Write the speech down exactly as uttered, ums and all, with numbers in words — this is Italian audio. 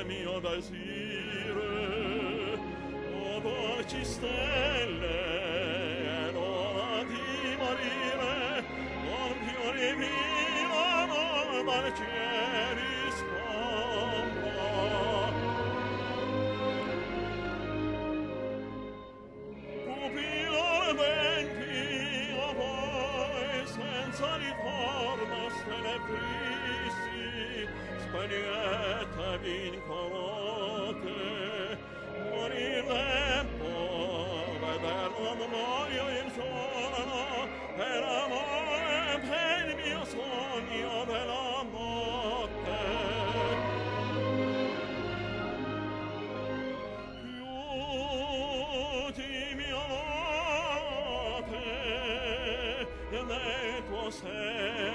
mio desire, o dolci stelle, è l'ora di morire, con fiori vivono dal cieli scombra. Pupillo ardenti, o voi, senza ricordo, stelle tristi, spagnettavi incorote, morir tempo, vederlo muoio il giorno, per amore per il mio sogno della notte. Chiudimi a notte nel tuo seno,